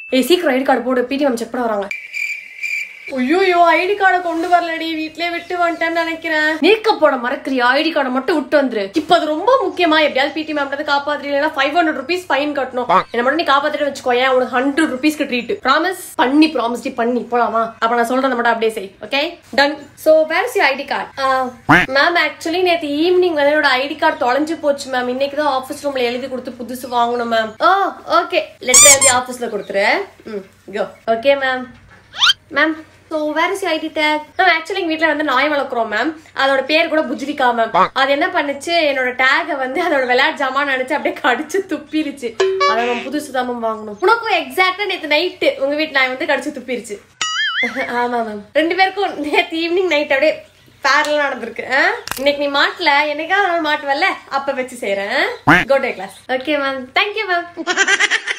ஏய் சீக்கிரம் ID card போடு, பிடி மேம் செக் பண்ண வராங்க. ஐயோ ஐடி கார்டை கொண்டு வரலடி, வீட்லயே விட்டு வந்துட்டேன்னு நினைக்கிறேன். மேக்கப் போட மறக்கிறியா? ஐடி கார்டை மட்டும் விட்டு வந்துரு. இப்ப அது ரொம்ப முக்கியமா, எப்படியாவது பிடி மேம் காப்பாத்துறீங்கன்னா 500 rupees ஃபைன் கட்டணும். என்ன மட்டும் நீ காப்பாத்திட்டு வச்சுக்கோ, ஏன் உனக்கு 100 rupeesக்கு ட்ரீட். ப்ராமிஸ் பண்ணி பண்ணி போலாமா? அப்ப நான் சொல்றத மட்டும் அப்படியே செய். Okay done. So where is your ID card? Ma'am actually நேத்து ஈவினிங் வந்து என்னோட ஐடி கார்டு தொலைஞ்சு போச்சு மேம். இன்னைக்கு தான் ஆபீஸ் ரூம்ல எழுதி கொடுத்து புதுசு வாங்கணும் மேம். ஓகே லெட்டர் எழுதி ஆபீஸ்ல கொடுத்துரு. Go. Okay ma'am. Ma'am so where is your ID tag? Ma'am actually எங்க வீட்ல வந்து நாய் வளர்க்குறோம் மேம். அதோட பேர் கூட புஜ்ரிகா மேம். அது என்ன பண்ணுச்சு, என்னோட டேக வந்து அதோட விளையாட்டு ஜாமான் நினைச்சு அப்படியே கடிச்சு துப்பிருச்சு. அதை நம்ம புதுசு தான் மேம் வாங்கணும். உனக்கும் எக்ஸாக்டா நேத்து நைட்டு உங்க வீட்டு நாய் வந்து கடிச்சு துப்பிருச்சு. ஆமா மேம், 2 பேருக்கும் நேத்து ஈவினிங் நைட் அப்படியே பேரலா நடந்திருக்கு. இன்னைக்கு நீ மாட்டல, என்னைக்காவது மாட்டுவல்ல, அப்ப வச்சு செய்யறேன். Go the class. Okay ma'am, thank you ma'am.